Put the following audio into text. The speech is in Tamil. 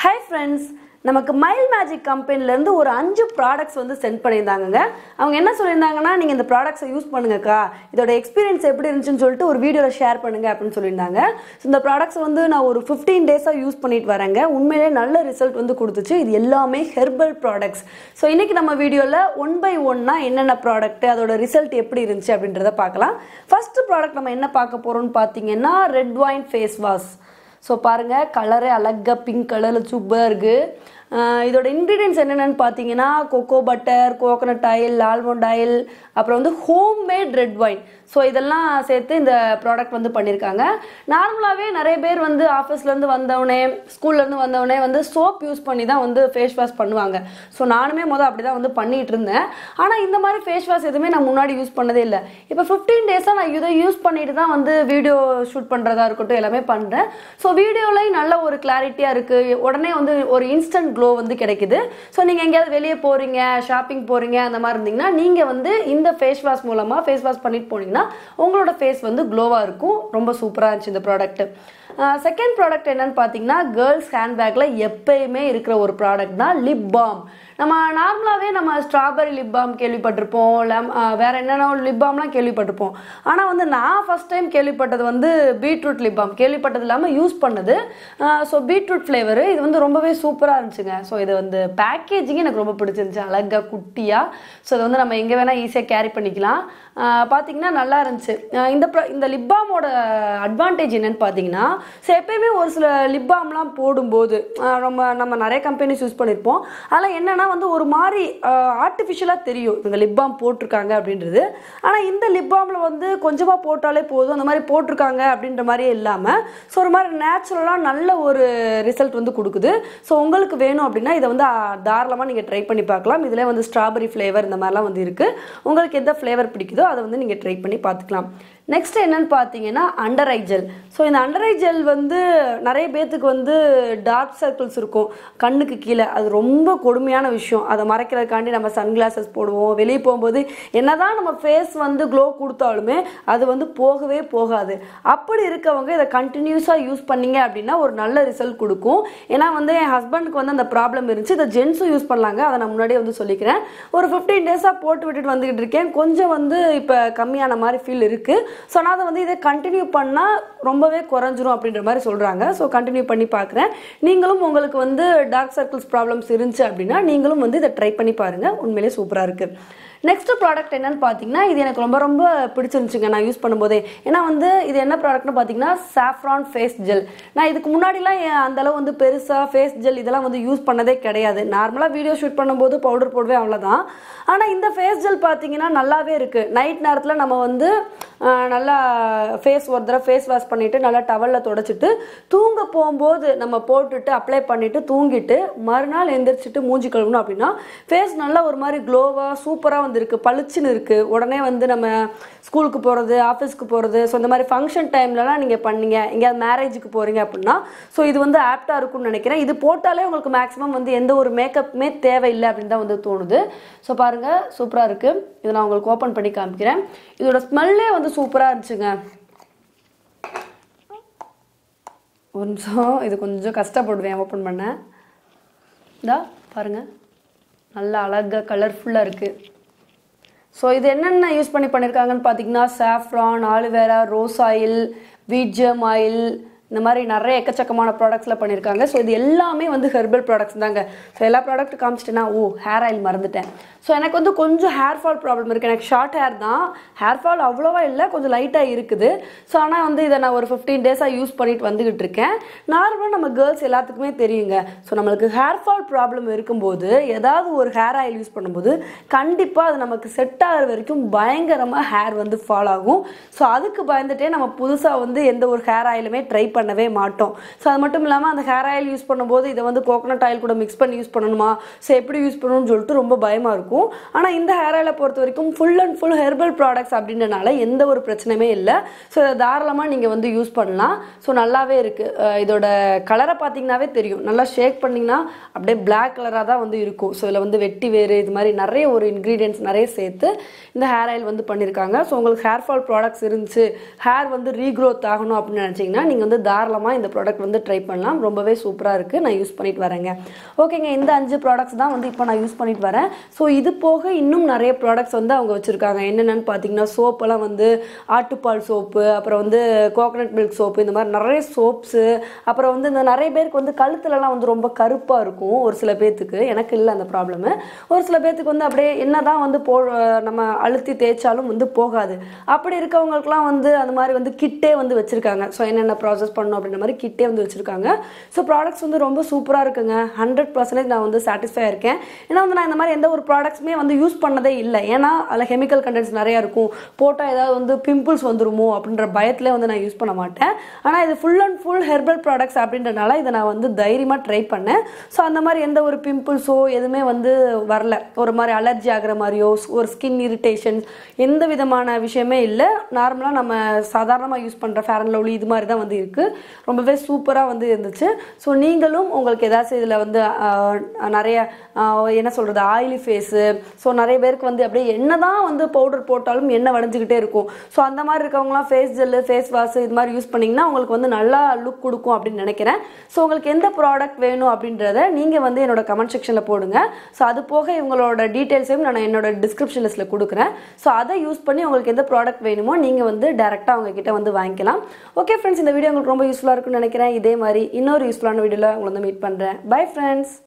Hi friends, நமக்கு மைல் மேஜிக் கம்பெனில இருந்து ஒரு 5 ப்ராடக்ட்ஸ் வந்து சென்ட் பண்ணிருந்தாங்கங்க. அவங்க என்ன சொல்லிருந்தாங்கன்னா நீங்க இந்த ப்ராடக்ட்ஸை யூஸ் பண்ணுங்கக்கா. இதோட எக்ஸ்பீரியன்ஸ் எப்படி இருந்துச்சுன்னு சொல்லிட்டு ஒரு வீடியோல ஷேர் பண்ணுங்க அப்படினு சொல்லிருந்தாங்க. இந்த ப்ராடக்ட்ஸ் வந்து நான் ஒரு 15 டேஸா யூஸ் பண்ணிட்டு வரேங்க. உண்மையிலேயே நல்ல ரிசல்ட் வந்து கொடுத்துச்சு. இது எல்லாமே ஹெர்பல் ப்ராடக்ட்ஸ். சோ இன்னைக்கு நம்ம வீடியோல 1 by 1 என்னென்ன ப்ராடக்ட் அதோட ரிசல்ட் எப்படி இருந்துச்சு அப்படின்றத பார்க்கலாம். ஃபர்ஸ்ட் ப்ராடக்ட் நம்ம என்ன பார்க்க போறோம்னு பாத்தீங்கன்னா red wine face wash. So பாருங்கள் கலரே அழகாக பிங்க் கலரில் சூப்பராக இருக்குது. இதோட இன்க்ரீடியன்ஸ் என்னென்னு பார்த்தீங்கன்னா cocoa butter, coconut oil, almond oil, அப்புறம் வந்து ஹோம்மேட் ரெட் வைன். ஸோ இதெல்லாம் சேர்த்து இந்த ப்ராடக்ட் வந்து பண்ணியிருக்காங்க. நார்மலாகவே நிறைய பேர் வந்து ஆஃபீஸ்லேருந்து வந்தவொடனே ஸ்கூல்லேருந்து வந்தவொடனே வந்து சோப் யூஸ் பண்ணி தான் வந்து ஃபேஸ் வாஷ் பண்ணுவாங்க. ஸோ நானுமே அப்படி தான் வந்து பண்ணிகிட்டு இருந்தேன். ஆனால் இந்த மாதிரி ஃபேஸ் வாஷ் எதுவுமே நான் முன்னாடி யூஸ் பண்ணதே இல்லை. இப்போ 15 டேஸாக நான் இதை யூஸ் பண்ணிட்டு தான் வந்து வீடியோ ஷூட் பண்ணுறதா இருக்கட்டும் எல்லாமே பண்ணுறேன். ஸோ வீடியோலையும் நல்ல ஒரு கிளாரிட்டியாக இருக்குது. உடனே வந்து ஒரு இன்ஸ்டன்ட் க்ளோ வந்து கிடைக்குது. ஸோ நீங்கள் எங்கேயாவது வெளியே போகிறீங்க, ஷாப்பிங் போகிறீங்க, அந்த மாதிரி இருந்தீங்கன்னா நீங்கள் வந்து இந்த ஃபேஸ் வாஷ் மூலமாக ஃபேஸ் வாஷ் பண்ணிட்டு போனீங்கன்னா உங்களோட ஃபேஸ் வந்து க்ளோவாக இருக்கும். ரொம்ப சூப்பராக இருந்துச்சு இந்த ப்ராடக்ட். செகண்ட் ப்ராடக்ட் என்னன்னு பார்த்தீங்கன்னா கேர்ள்ஸ் ஹேண்ட்பேக்கில் எப்பயுமே இருக்கிற ஒரு ப்ராடக்ட் தான் லிப் பாம். நம்ம நார்மலாகவே நம்ம ஸ்ட்ராபெரி லிப் பாம் கேள்விப்பட்டிருப்போம், வேறு என்னென்ன லிப் பாம்லாம் கேள்விப்பட்டிருப்போம். ஆனால் வந்து நான் ஃபஸ்ட் டைம் கேள்விப்பட்டது வந்து பீட்ரூட் லிப் பாம். கேள்விப்பட்டது இல்லாமல் யூஸ் பண்ணது. ஸோ பீட்ரூட் ஃப்ளேவரு இது வந்து ரொம்பவே சூப்பராக இருந்துச்சுங்க. ஸோ இது வந்து பேக்கேஜிங் எனக்கு ரொம்ப பிடிச்சிருந்துச்சு, அழகாக குட்டியாக. ஸோ இது வந்து நம்ம எங்கே வேணால் ஈஸியாக கேரி பண்ணிக்கலாம். பார்த்தீங்கன்னா நல்லா இருந்துச்சு. இந்த லிப் பாமோட அட்வான்டேஜ் என்னன்னு பார்த்தீங்கன்னா, ஸோ எப்பயுமே ஒரு சில லிப் பாம்லாம் போடும்போது நம்ம நிறைய கம்பெனிஸ் யூஸ் பண்ணியிருப்போம். அதெல்லாம் என்னென்னா வந்து ஒரு மாதிரி ஆர்டிஃபிஷியலாக தெரியும் இவங்க லிப் பாம் போட்டிருக்காங்க அப்படின்றது. ஆனால் இந்த லிப் பாமில் வந்து கொஞ்சமாக போட்டாலே போதும், அந்த மாதிரி போட்டிருக்காங்க அப்படின்ற மாதிரியே இல்லாமல் ஸோ ஒரு மாதிரி நேச்சுரலாக நல்ல ஒரு ரிசல்ட் வந்து கொடுக்குது. ஸோ உங்களுக்கு வேணும் அப்படின்னா இதை வந்து தாராளமாக நீங்கள் ட்ரை பண்ணி பார்க்கலாம். இதில் வந்து ஸ்ட்ராபெரி ஃப்ளேவர் இந்த மாதிரிலாம் வந்து இருக்குது. உங்களுக்கு எந்த ஃப்ளேவர் பிடிக்குதோ அதை வந்து நீங்கள் ட்ரை பண்ணி பார்த்துக்கலாம். நெக்ஸ்ட் என்னன்னு பார்த்தீங்கன்னா அண்டர் ஐ ஜெல். ஸோ இந்த அண்டர் ஐ ஜெல் வந்து நிறைய பேர்த்துக்கு வந்து டார்க் சர்க்கிள்ஸ் இருக்கும் கண்ணுக்கு கீழே. அது ரொம்ப கொடுமையான விஷயம். அதை மறைக்கிறதுக்காண்டி நம்ம சன்கிளாஸஸ் போடுவோம். வெளியே போகும்போது என்னதான் நம்ம ஃபேஸ் வந்து க்ளோ கொடுத்தாலுமே அது வந்து போகவே போகாது. அப்படி இருக்கவங்க இதை கண்டினியூஸாக யூஸ் பண்ணீங்க அப்படின்னா ஒரு நல்ல ரிசல்ட் கொடுக்கும். ஏன்னா வந்து என் ஹஸ்பண்டுக்கு வந்து அந்த ப்ராப்ளம் இருந்துச்சு. இதை ஜென்ஸும் யூஸ் பண்ணலாங்க, அதை நான் முன்னாடியே வந்து சொல்லிக்கிறேன். ஒரு 15 டேஸாக போட்டு விட்டுட்டு வந்துக்கிட்டு இருக்கேன். கொஞ்சம் வந்து இப்போ கம்மியான மாதிரி ஃபீல் இருக்குது. ஸோ நான் அதை வந்து இதை கண்டினியூ பண்ணால் ரொம்பவே குறைஞ்சிரும் அப்படின்ற மாதிரி சொல்கிறாங்க. ஸோ கண்டினியூ பண்ணி பார்க்குறேன். நீங்களும் உங்களுக்கு வந்து டார்க் சர்க்கிள்ஸ் ப்ராப்ளம்ஸ் இருந்துச்சு அப்படின்னா நீங்களும் வந்து இதை ட்ரை பண்ணி பாருங்கள். உண்மையிலே சூப்பராக இருக்குது. நெக்ஸ்ட் ப்ராடக்ட் என்னன்னு பார்த்தீங்கன்னா இது எனக்கு ரொம்ப ரொம்ப பிடிச்சிருந்துச்சுங்க நான் யூஸ் பண்ணும்போதே. ஏன்னா வந்து இது என்ன ப்ராடக்ட்னு பார்த்தீங்கன்னா சாஃப்ரான் ஃபேஸ் ஜெல். நான் இதுக்கு முன்னாடிலாம் அந்தளவு வந்து பெருசாக ஃபேஸ் ஜெல் இதெல்லாம் வந்து யூஸ் பண்ணதே கிடையாது. நார்மலாக வீடியோ ஷூட் பண்ணும்போது பவுடர் போடுவேன், அவ்வளோதான். ஆனால் இந்த ஃபேஸ் ஜெல் பார்த்தீங்கன்னா நல்லாவே இருக்குது. நைட் நேரத்தில் நம்ம வந்து நல்லா ஃபேஸ் ஒரு தடவை ஃபேஸ் வாஷ் பண்ணிவிட்டு நல்லா டவலில் தொடச்சிட்டு தூங்க போகும்போது நம்ம போட்டுட்டு அப்ளை பண்ணிவிட்டு தூங்கிட்டு மறுநாள் எந்திரிச்சிட்டு மூஞ்சி கழுவணும் அப்படின்னா ஃபேஸ் நல்லா ஒரு மாதிரி க்ளோவாக சூப்பராக இருக்குது, பளிச்சுன்னு இருக்குது. உடனே வந்து நம்ம ஸ்கூலுக்கு போகிறது, ஆஃபீஸ்க்கு போகிறது, ஸோ இந்த மாதிரி ஃபங்க்ஷன் டைம்லலாம் நீங்கள் பண்ணீங்க, எங்கேயாவது மேரேஜுக்கு போகிறீங்க அப்படின்னா ஸோ இது வந்து ஆப்டாக இருக்கும்னு நினைக்கிறேன். இது போட்டாலே உங்களுக்கு மேக்ஸிமம் வந்து எந்த ஒரு மேக்கப்புமே தேவையில்லை அப்படின்னு தான் வந்து தோணுது. ஸோ பாருங்கள் சூப்பராக இருக்குது. இதை நான் உங்களுக்கு ஓப்பன் பண்ணி காமிக்கிறேன். இதோட ஸ்மெல்லே வந்து சூப்பராக இருந்துச்சுங்க. ஒரு நிமிஷம், இது கொஞ்சம் கஷ்டப்படுவேன் ஓப்பன் பண்ண. இதா பாருங்கள், நல்லா அழகாக கலர்ஃபுல்லாக இருக்குது. ஸோ இது என்னென்ன யூஸ் பண்ணியிருக்காங்கன்னு பார்த்தீங்கன்னா saffron, aloe vera, rose oil, wheat germ oil, இந்த மாதிரி நிறைய எக்கச்சக்கமான ப்ராடக்ட்ஸில் பண்ணியிருக்காங்க. ஸோ இது எல்லாமே வந்து ஹெர்பல் ப்ராடக்ட்ஸ் தாங்க. ஸோ எல்லா ப்ராடக்ட் காமிச்சிட்டேன்னா ஹேர் ஆயில் மறந்துட்டேன். ஸோ எனக்கு வந்து கொஞ்சம் ஹேர் ஃபால் ப்ராப்ளம் இருக்குது. எனக்கு ஷார்ட் ஹேர் தான், ஹேர் ஃபால் அவ்வளோவா இல்லை, கொஞ்சம் லைட்டாக இருக்குது. ஸோ ஆனால் வந்து இதை நான் ஒரு 15 டேஸாக யூஸ் பண்ணிட்டு வந்துக்கிட்டு இருக்கேன். நார்மலாக நம்ம கேர்ள்ஸ் எல்லாத்துக்குமே தெரியுங்க. ஸோ நம்மளுக்கு ஹேர் ஃபால் ப்ராப்ளம் இருக்கும்போது ஏதாவது ஒரு ஹேர் ஆயில் யூஸ் பண்ணும்போது கண்டிப்பாக அது நமக்கு செட் ஆகிற வரைக்கும் பயங்கரமாக ஹேர் வந்து ஃபால் ஆகும். ஸோ அதுக்கு பயந்துட்டே நம்ம புதுசாக வந்து எந்த ஒரு ஹேர் ஆயிலுமே ட்ரை பண்ணவே மாட்டோம். ஸோ அது மட்டும் இல்லாமல் அந்த ஹேர் ஆயில் யூஸ் பண்ணும்போது இதை வந்து கோகனட் ஆயில் கூட மிக்ஸ் பண்ணி யூஸ் பண்ணணுமா, ஸோ எப்படி யூஸ் பண்ணணும்னு சொல்லிட்டு ரொம்ப பயமாக இருக்கும். ஆனால் இந்த ஹேர் ஆயிலை பொறுத்த வரைக்கும் full and full herbal products அப்படின்றனால எந்த ஒரு பிரச்சனையுமே இல்லை. ஸோ இதை தாராளமாக நீங்கள் வந்து யூஸ் பண்ணலாம். ஸோ நல்லாவே இருக்குது. இதோட கலரை பார்த்தீங்கன்னாவே தெரியும். நல்லா ஷேக் பண்ணிங்கன்னா அப்படியே பிளாக் கலராக தான் வந்து இருக்கும். ஸோ இதில் வந்து வெட்டி வேறு இது மாதிரி நிறைய ஒரு இன்க்ரீடியன்ட்ஸ் நிறைய சேர்த்து இந்த ஹேர் ஆயில் வந்து பண்ணியிருக்காங்க. ஸோ உங்களுக்கு ஹேர் ஃபால் ப்ராடக்ட்ஸ் இருந்துச்சு, ஹேர் வந்து ரீக்ரோத் ஆகணும் அப்படின்னு நினச்சிங்கன்னா நீங்கள் வந்து தாராளமாக இந்த ப்ராடக்ட் வந்து ட்ரை பண்ணலாம். ரொம்பவே சூப்பராக இருக்குது. நான் யூஸ் பண்ணிட்டு வரேங்க. ஓகேங்க, இந்த 5 ப்ராடக்ட்ஸ் தான் வந்து இப்போ நான் யூஸ் பண்ணிட்டு வரேன். ஸோ இது போக இன்னும் நிறைய ப்ராடக்ட்ஸ் வந்து அவங்க வச்சுருக்காங்க. என்னென்னு பார்த்தீங்கன்னா சோப்பெல்லாம் வந்து ஆட்டுப்பால் சோப்பு, அப்புறம் வந்து கோகனட் மில்க் சோப்பு, இந்த மாதிரி நிறைய சோப்ஸு, அப்புறம் வந்து இந்த நிறைய பேருக்கு வந்து கழுத்துலலாம் வந்து ரொம்ப கருப்பாக இருக்கும் ஒரு சில பேர்த்துக்கு. எனக்கு இல்லை அந்த ப்ராப்ளமு. ஒரு சில பேர்த்துக்கு வந்து அப்படியே என்னதான் வந்து நம்ம அழுத்தி தேய்ச்சாலும் வந்து போகாது. அப்படி இருக்கவங்களுக்குலாம் வந்து அந்த மாதிரி வந்து கிட்டே வந்து வச்சுருக்காங்க. ஸோ என்னென்ன ப்ராசஸ் பண்ணணும் அப்படின்ற மாதிரி கிட்டே வந்து வச்சுருக்காங்க. ஸோ ப்ராடக்ட்ஸ் வந்து ரொம்ப சூப்பராக இருக்குங்க. 100% நான் வந்து சாட்டிஸ்ஃபை இருக்கேன். ஏன்னா வந்து நான் இந்த மாதிரி எந்த ஒரு ப்ராடக்ட்ஸுமே வந்து யூஸ் பண்ணதே இல்லை. ஏன்னா அதில் கெமிக்கல் கண்டென்ட்ஸ் நிறையா இருக்கும், போட்டால் ஏதாவது வந்து பிம்பிள்ஸ் வந்துருமோ அப்படின்ற பயத்திலே வந்து நான் யூஸ் பண்ண மாட்டேன். ஆனால் இது full and full herbal products அப்படின்றனால இதை நான் வந்து தைரியமாக ட்ரை பண்ணேன். ஸோ அந்த மாதிரி எந்த ஒரு பிம்பிள்ஸோ எதுவுமே வந்து வரல. ஒரு மாதிரி அலர்ஜி ஆகிற மாதிரியோ ஒரு ஸ்கின் இரிட்டேஷன்ஸ் எந்த விதமான விஷயமே இல்லை. நார்மலாக நம்ம சாதாரணமாக யூஸ் பண்ணுற ஃபேர் அண்ட் லவ்லி இது மாதிரி தான் வந்து இருக்குது. ரொம்பவே சூப்பராக வந்து இருந்துச்சு. ஸோ நீங்களும் உங்களுக்கு ஏதாச்சும் இதில் வந்து நிறைய என்ன சொல்கிறது ஆயிலி ஃபேஸு, ஸோ நிறைய பேருக்கு வந்து அப்படியே என்ன தான் வந்து பவுடர் போட்டாலும் எண்ணெய் வடிஞ்சிக்கிட்டே இருக்கும். ஸோ அந்த மாதிரி இருக்கவங்களாம் ஃபேஸ் ஜெல்லு, ஃபேஸ் வாஷ் இது மாதிரி யூஸ் பண்ணிங்கன்னா உங்களுக்கு வந்து நல்லா லுக் கொடுக்கும் அப்படின்னு நினைக்கிறேன். ஸோ உங்களுக்கு எந்த ப்ராடக்ட் வேணும் அப்படின்றத நீங்கள் வந்து என்னோட கமெண்ட் செக்ஷனில் போடுங்க. ஸோ அது போக இவங்களோட டீட்டெயில்ஸையும் நான் என்னோட டிஸ்கிரிப்ஷன் லிஸ்ட்டில் கொடுக்குறேன். ஸோ அதை யூஸ் பண்ணி உங்களுக்கு எந்த ப்ராடக்ட் வேணுமோ நீங்கள் வந்து டேரெக்டாக அவங்கக்கிட்ட வந்து வாங்கிக்கலாம். ஓகே ஃப்ரெண்ட்ஸ், இந்த வீடியோ உங்களுக்கு ரொம்ப யூஸ்ஃபுல்லாக இருக்குன்னு நினைக்கிறேன். இதே மாதிரி இன்னொரு யூஸ்ஃபுல்லான வீடியோவில் உங்களை வந்து மீட் பண்ணுறேன். Bye friends.